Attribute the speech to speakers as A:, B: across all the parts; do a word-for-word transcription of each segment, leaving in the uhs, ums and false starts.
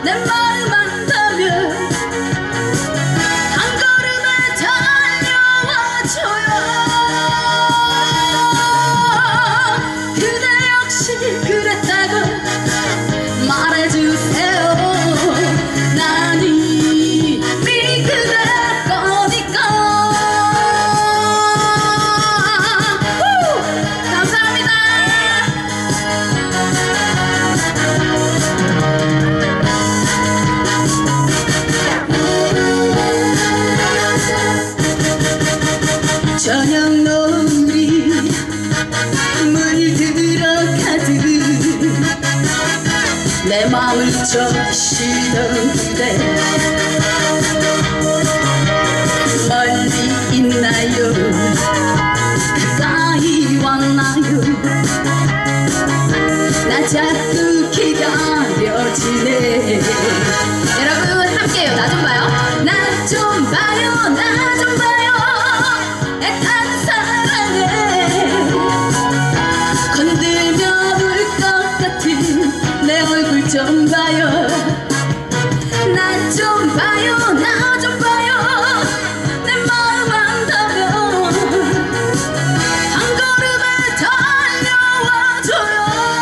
A: 내 마음 안다면 한 걸음에 달려와줘요. 그대 역시 그랬다고 말해주세요. 난 이미 그대 거니까. 후! 감사합니다. 저녁 노을이 물들어 가득 내 마음을 적시던 그대 멀리 있나요? 가까이 왔나요? 나 자꾸 기다려지네. 여러분 함께해요. 나 좀 봐요. 나 좀 봐요. 나 좀 봐요. 애타는 사랑에 건들며 울 것 같은 내 얼굴 좀 봐요. 나 좀 봐요. 나 좀 봐요. 내 마음 안다면 한 걸음에 달려와줘요.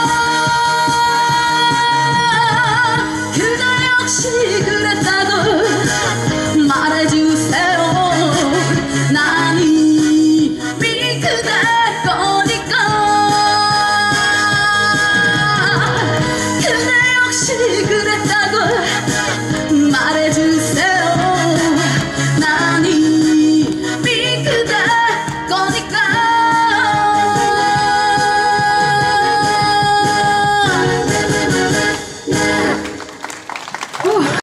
A: 그대 역시 그랬다고 말해주세요. 난 이미 그대 거니까. 그대 역시 그랬다고 말해주세요. 난 이미 그대 거니까.